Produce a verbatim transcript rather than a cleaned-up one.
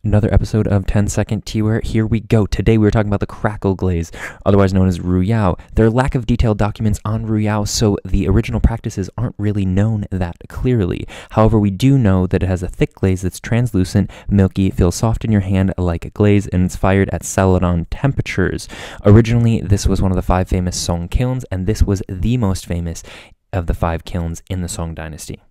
Another episode of ten second Teaware. Here we go. Today we are talking about the crackle glaze, otherwise known as royale. There are lack of detailed documents on royale, so the original practices aren't really known that clearly. However, we do know that it has a thick glaze that's translucent, milky, feels soft in your hand like a glaze, and it's fired at Celadon temperatures. Originally, this was one of the five famous Song kilns, and this was the most famous of the five kilns in the Song dynasty.